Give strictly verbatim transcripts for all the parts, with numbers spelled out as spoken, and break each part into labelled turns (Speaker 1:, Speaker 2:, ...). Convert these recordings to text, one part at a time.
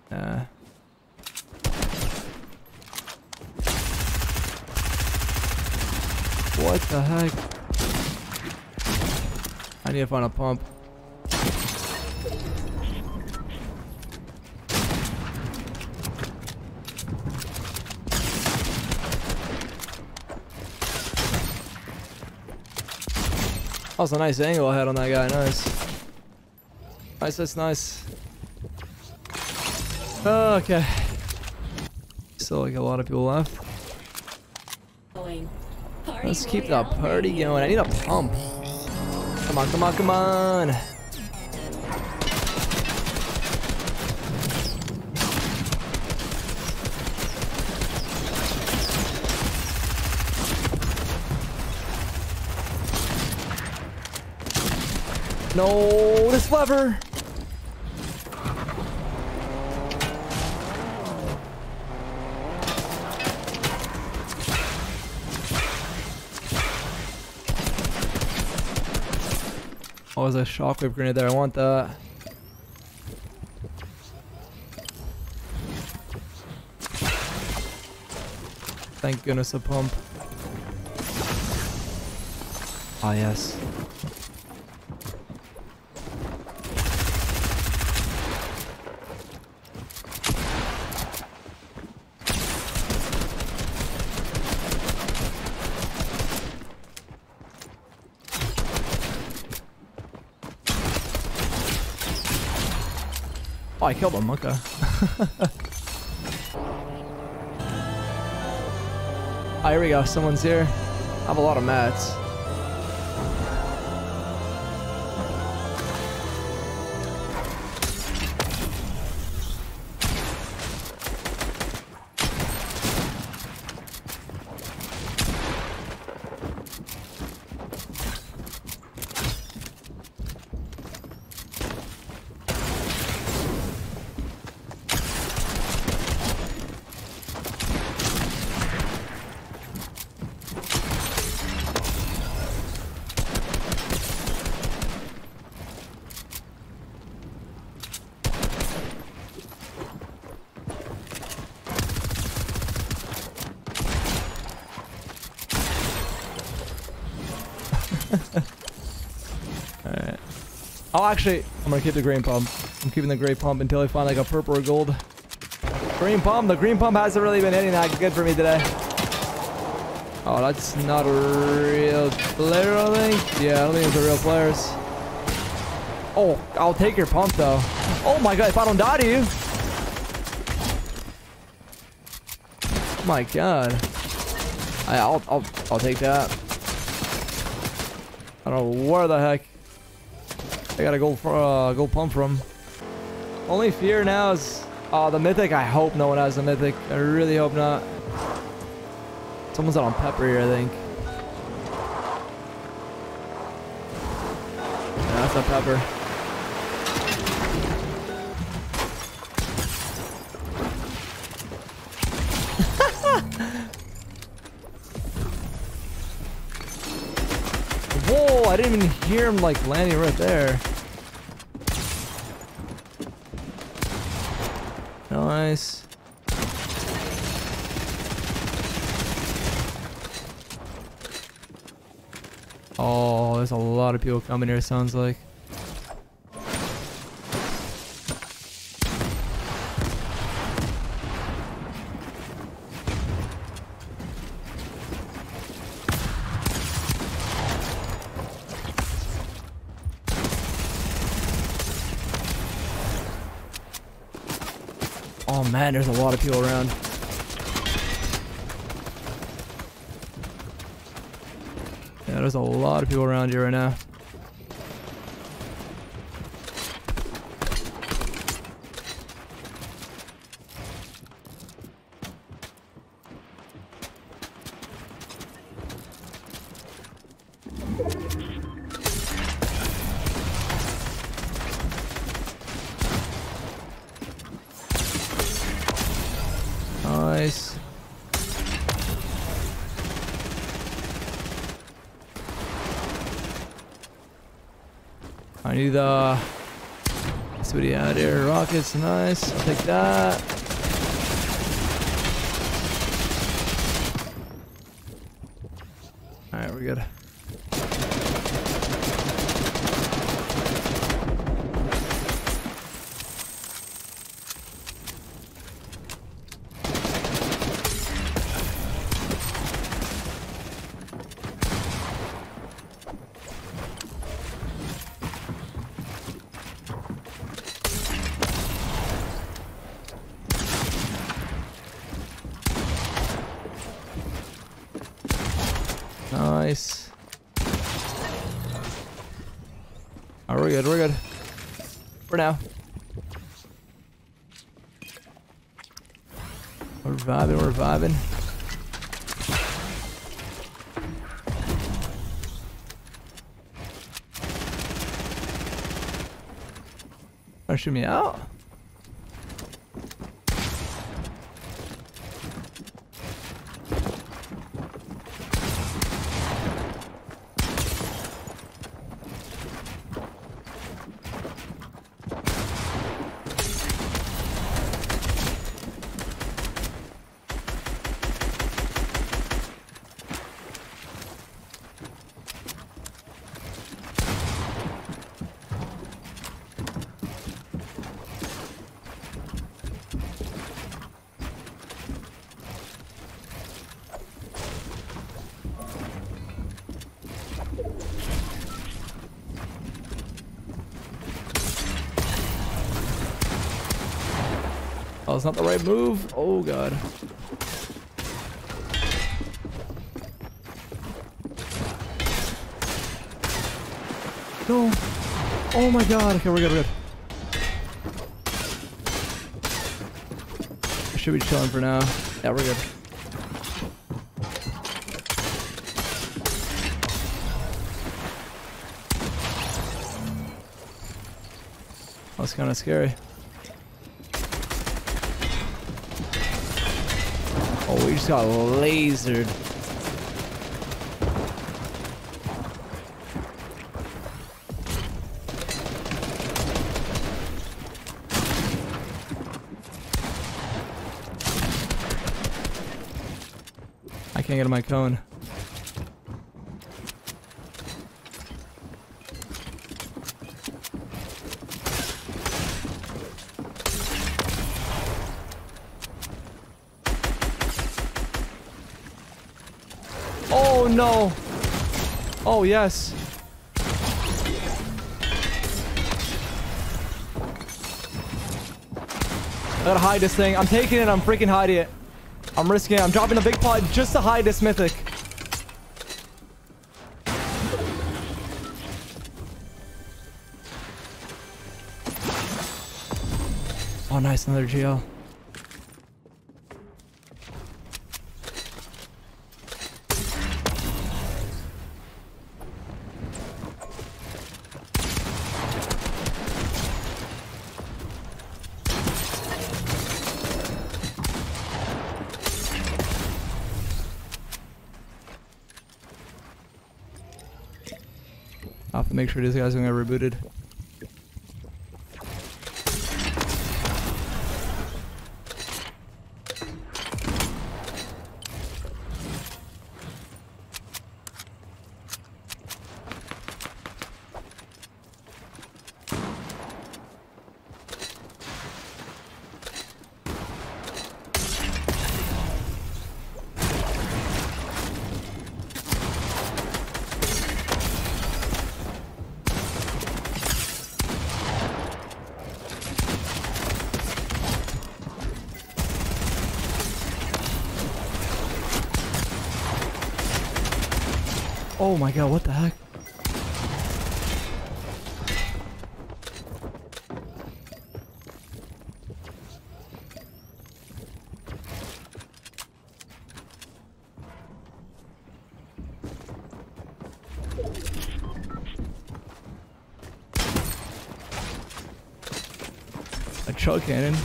Speaker 1: Yeah. What the heck? I need to find a pump. That was a nice angle I had on that guy. Nice. Nice, that's nice. Okay. Still like a lot of people left. Let's keep the party going. I need a pump. Come on, come on, come on. No, this lever. Oh, there's a shockwave grenade there. I want that. Thank goodness a pump. Ah, yes. Oh, I killed a monka. Oh, here we go. Someone's here. I have a lot of mats. Alright. Oh, actually, I'm gonna keep the green pump. I'm keeping the gray pump until I find like a purple or gold. Green pump. The green pump hasn't really been hitting that good for me today. Oh, that's not a real player, I think. Yeah, I don't think it's a real players. Oh, I'll take your pump though. Oh my god, if I don't die to you. Oh my god. I, I'll, I'll, I'll take that. I don't know where the heck I gotta go for uh, go pump from. Only fear now is uh, the mythic. I hope no one has the mythic. I really hope not. Someone's out on pepper here, I think. Yeah, that's not pepper. Whoa, I didn't even hear him like landing right there. Nice. Oh, there's a lot of people coming here, it sounds like. Oh man, there's a lot of people around. Yeah, there's a lot of people around here right now. Nice. I need the Let's see what he had here. Rockets, nice. I'll take that. Alright, we're good. Nice. Oh, we're good, we're good. For now. We're vibing, we're vibing. Wanna shoot me out? Oh, it's not the right move. Oh, God. No. Oh, my God. Okay, we're good, we're good. I should be chilling for now. Yeah, we're good. That's kind of scary. Oh, we just got lasered. I can't get to my cone. Oh no! Oh yes! I gotta hide this thing. I'm taking it. I'm freaking hiding it. I'm risking it. I'm dropping the big pot just to hide this mythic. Oh nice, another G L. I have to make sure these guys don't get rebooted. Oh my god, what the heck? A chug cannon.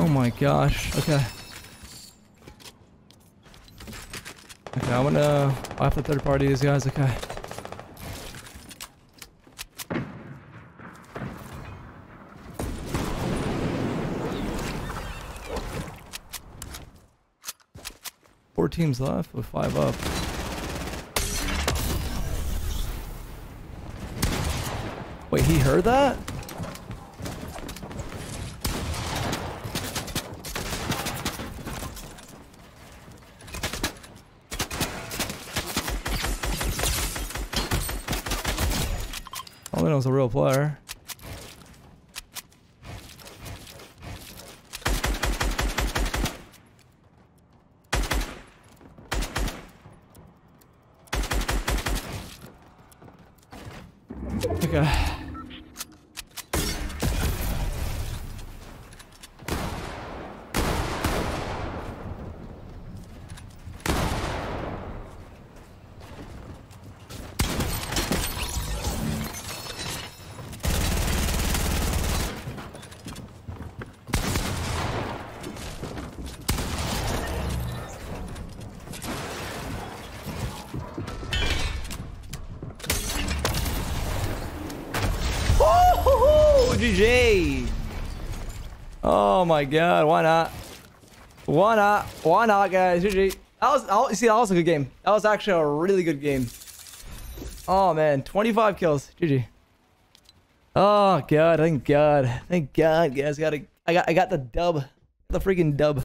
Speaker 1: Oh my gosh. Okay. Okay, I'm gonna... I have to third party these guys. Okay. Four teams left with five up. Wait, he heard that? I think it was a real player. Okay. G G. Oh my god, why not? Why not? Why not, guys? G G. That was, oh, see, that was a good game. That was actually a really good game. Oh man, twenty-five kills. G G. Oh god, thank god. Thank god, guys. Got a, I got I got the dub. The freaking dub.